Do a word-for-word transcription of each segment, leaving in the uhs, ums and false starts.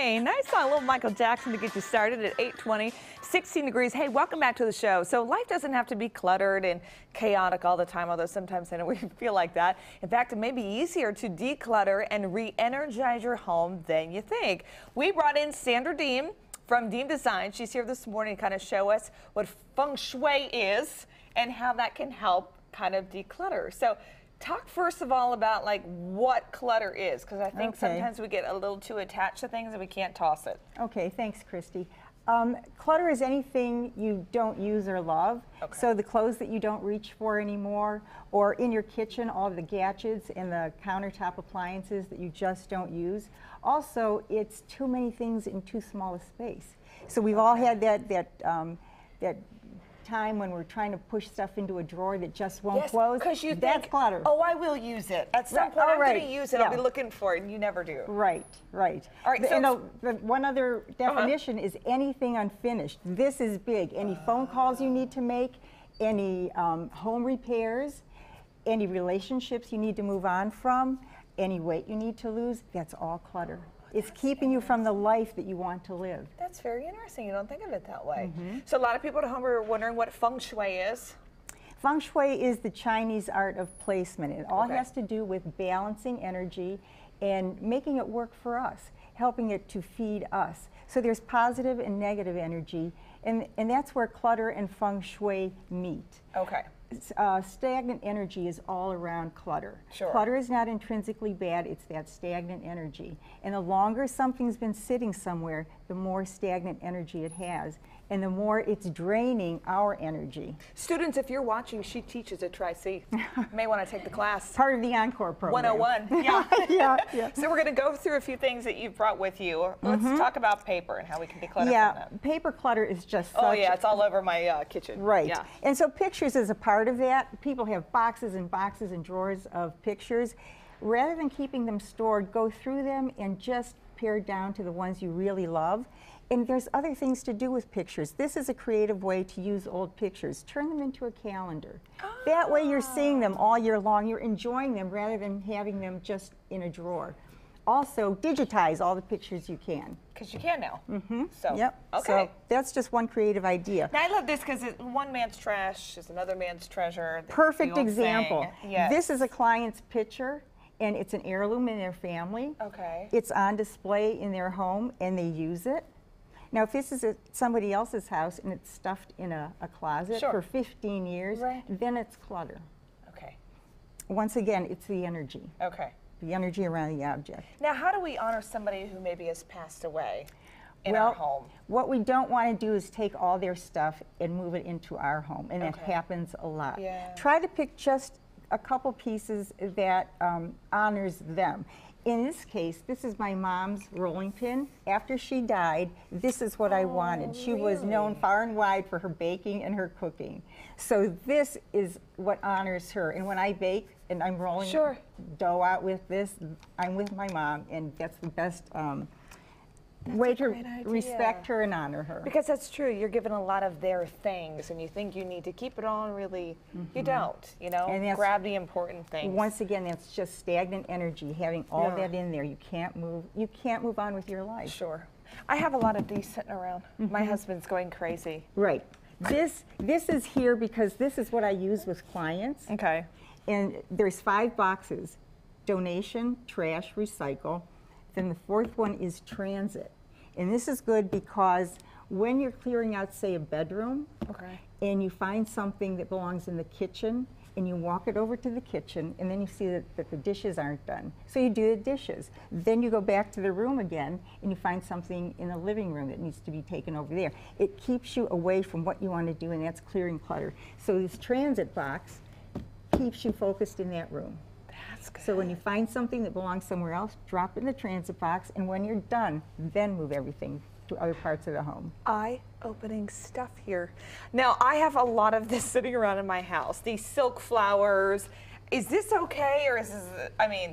morning. Nice song, a little Michael Jackson to get you started at eight twenty, sixteen degrees. Hey, welcome back to the show. So life doesn't have to be cluttered and chaotic all the time, although sometimes I know we feel like that. In fact, it may be easier to declutter and re-energize your home than you think. We brought in Sandra Deem from Deem Design. She's here this morning to kind of show us what Feng Shui is and how that can help kind of declutter. So talk first of all about like what clutter is, because I think okay. sometimes we get a little too attached to things and we can't toss it. Okay, thanks, Christy. Um, clutter is anything you don't use or love. Okay. So the clothes that you don't reach for anymore, or in your kitchen, all of the gadgets and the countertop appliances that you just don't use. Also, it's too many things in too small a space. So we've okay. all had that that um, that. time when we're trying to push stuff into a drawer that just won't yes, close. Because you That's think, clutter. oh, I will use it. At some right. point, oh, I'm right. going to use it. Yeah. I'll be looking for it, and you never do. Right, right. All right. The, so and the, the one other definition uh-huh. is anything unfinished. This is big. Any uh, phone calls you need to make, any um, home repairs, any relationships you need to move on from, any weight you need to lose, that's all clutter. It's keeping you from the life that you want to live. That's very interesting. You don't think of it that way. Mm-hmm. So a lot of people at home are wondering what Feng Shui is. Feng Shui is the Chinese art of placement. It all okay. has to do with balancing energy and making it work for us, helping it to feed us. So there's positive and negative energy, and, and that's where clutter and Feng Shui meet. Okay. Uh, stagnant energy is all around clutter. Sure. Clutter is not intrinsically bad, it's that stagnant energy. And the longer something's been sitting somewhere, the more stagnant energy it has, and the more it's draining our energy. Students, if you're watching, she teaches at Tri-C. You may want to take the class. Part of the Encore program. one oh one, yeah. yeah, yeah. So we're going to go through a few things that you've brought with you. Let's mm-hmm. talk about paper and how we can declutter yeah, from that. Paper clutter is just such Oh yeah, it's all over my uh, kitchen. Right. Yeah. And so pictures is a part of that. People have boxes and boxes and drawers of pictures. Rather than keeping them stored, go through them and just pare down to the ones you really love. And there's other things to do with pictures. This is a creative way to use old pictures. Turn them into a calendar. Oh. That way you're seeing them all year long. You're enjoying them rather than having them just in a drawer. Also, digitize all the pictures you can. Because you can now. Mm-hmm. So, yep. okay. So that's just one creative idea. Now I love this because one man's trash is another man's treasure. Perfect example. Yes. This is a client's picture, and it's an heirloom in their family. Okay. It's on display in their home, and they use it. Now, if this is at somebody else's house and it's stuffed in a, a closet sure. for fifteen years, right. then it's clutter. Okay. Once again, it's the energy. Okay. The energy around the object. Now, how do we honor somebody who maybe has passed away in well, our home? What we don't want to do is take all their stuff and move it into our home, and okay. that happens a lot. Yeah. Try to pick just a couple pieces that um, honors them. In this case, this is my mom's rolling pin. After she died, this is what oh, I wanted. She really? was known far and wide for her baking and her cooking. So this is what honors her. And when I bake and I'm rolling sure. dough out with this, I'm with my mom, and that's the best um, That's way to idea. respect her and honor her. Because that's true. You're given a lot of their things, and you think you need to keep it all, and really, mm-hmm. you don't. You know, and grab the important things. Once again, that's just stagnant energy. Having all yeah. that in there, you can't move. You can't move on with your life. Sure. I have a lot of these sitting around. Mm-hmm. My husband's going crazy. Right. This this is here because this is what I use with clients. Okay. And there's five boxes: donation, trash, recycle. Then the fourth one is transit. And this is good because when you're clearing out, say, a bedroom, okay. and you find something that belongs in the kitchen, and you walk it over to the kitchen, and then you see that, that the dishes aren't done. So you do the dishes. Then you go back to the room again, and you find something in the living room that needs to be taken over there. It keeps you away from what you want to do, and that's clearing clutter. So this transit box keeps you focused in that room. That's good. So when you find something that belongs somewhere else, drop it in the transit box, and when you're done, then move everything to other parts of the home. Eye-opening stuff here. Now, I have a lot of this sitting around in my house. These silk flowers. Is this okay, or is this, I mean,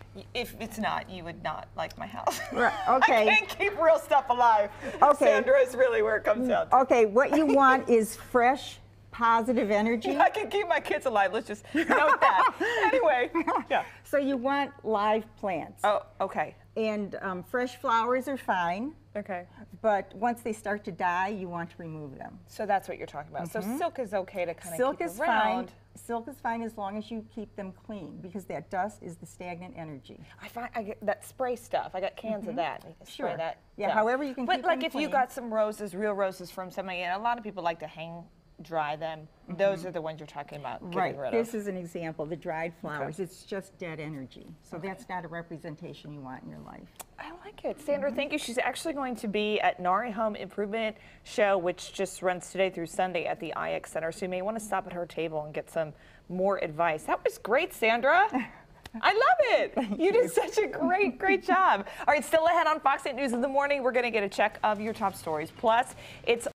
if it's not, you would not like my house. Right, okay. I can't keep real stuff alive. Okay. Sandra is really where it comes down to. Okay, what you want is fresh, positive energy. I can keep my kids alive. Let's just note that. Anyway, yeah. So you want live plants. Oh, okay. And um, fresh flowers are fine, Okay. but once they start to die, you want to remove them. So that's what you're talking about. So silk is okay to kind of Silk keep is around. fine. Silk is fine as long as you keep them clean, because that dust is the stagnant energy. I find I get that spray stuff. I got cans of that. You can spray Sure. that. Yeah, however you can But keep like them if you clean. got some roses, real roses from somebody, and a lot of people like to hang dry them. Those are the ones you're talking about getting Right. rid This of. is an example, the dried flowers. It's just dead energy. So that's not a representation you want in your life. I like it. Sandra, thank you. She's actually going to be at Nari Home Improvement Show, which just runs today through Sunday at the I X Center. So you may want to stop at her table and get some more advice. That was great, Sandra. I love it. You did such a great, great job. All right, still ahead on Fox eight News in the morning, we're going to get a check of your top stories. Plus, it's